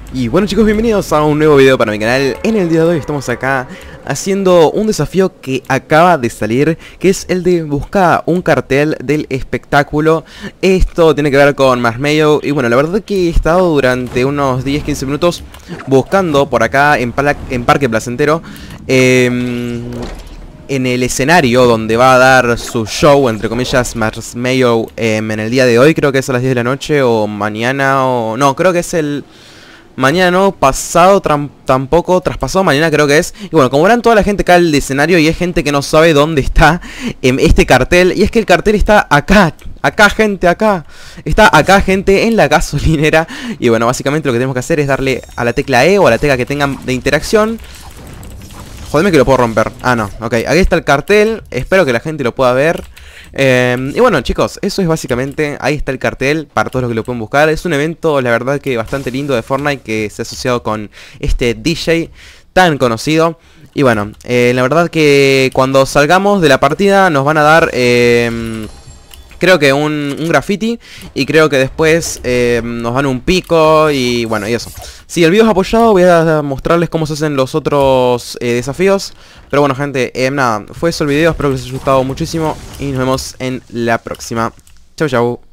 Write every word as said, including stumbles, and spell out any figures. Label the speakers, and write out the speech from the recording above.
Speaker 1: Y bueno chicos, bienvenidos a un nuevo video para mi canal. En el día de hoy estamos acá haciendo un desafío que acaba de salir, que es el de buscar un cartel del espectáculo. Esto tiene que ver con Marshmello. Y bueno, la verdad que he estado durante unos diez a quince minutos buscando por acá en, en Parque Placentero eh, en el escenario donde va a dar su show, entre comillas, Marshmello eh, en el día de hoy. Creo que es a las diez de la noche o mañana o... No, creo que es el... Mañana no, pasado tampoco, traspasado mañana creo que es. Y bueno, como verán, toda la gente acá al escenario y hay gente que no sabe dónde está eh, este cartel. Y es que el cartel está acá, acá gente, acá. Está acá gente en la gasolinera. Y bueno, básicamente lo que tenemos que hacer es darle a la tecla E o a la tecla que tengan de interacción. Jodeme que lo puedo romper. Ah, no, ok, aquí está el cartel. Espero que la gente lo pueda ver. Eh, y bueno chicos, eso es básicamente, ahí está el cartel para todos los que lo pueden buscar. Es un evento, la verdad que bastante lindo de Fortnite, que se ha asociado con este D J tan conocido. Y bueno, eh, la verdad que cuando salgamos de la partida nos van a dar... Eh, Creo que un, un graffiti. Y creo que después eh, nos dan un pico. Y bueno, y eso. Si el video es apoyado, voy a mostrarles cómo se hacen los otros eh, desafíos. Pero bueno gente, eh, nada, fue eso el video. Espero que les haya gustado muchísimo. Y nos vemos en la próxima. Chau chau.